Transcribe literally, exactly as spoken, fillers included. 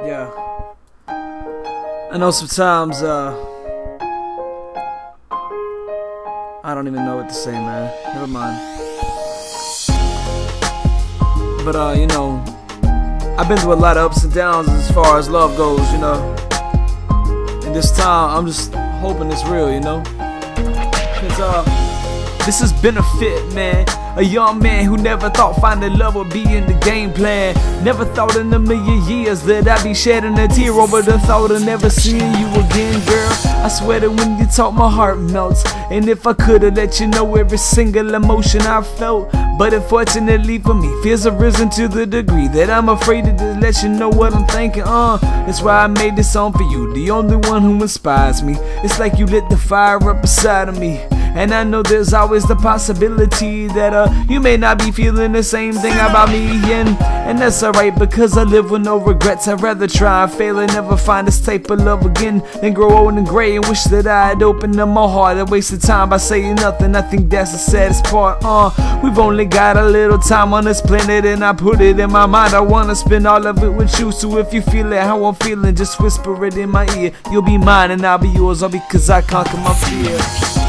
Yeah. I know sometimes, uh, I don't even know what to say, man. Never mind. But, uh, you know, I've been through a lot of ups and downs as far as love goes, you know. And this time, I'm just hoping it's real, you know. Cause, uh, this is benefit, man. A young man who never thought finding love would be in the game plan. Never thought in a million years that I'd be shedding a tear over the thought of never seeing you again, girl. I swear that when you talk my heart melts. And if I could've let you know every single emotion I felt, but unfortunately for me, fears have risen to the degree that I'm afraid to just let you know what I'm thinking. Uh, that's why I made this song for you, the only one who inspires me. It's like you lit the fire up inside of me. And I know there's always the possibility that uh you may not be feeling the same thing about me, and and that's alright, because I live with no regrets. I'd rather try and fail and never find this type of love again than grow old and gray and wish that I had opened up my heart and wasted time by saying nothing. I think that's the saddest part. Uh, we've only got a little time on this planet, and I put it in my mind I wanna spend all of it with you. So if you feel it how I'm feeling, just whisper it in my ear. You'll be mine and I'll be yours, all because I conquer my fear.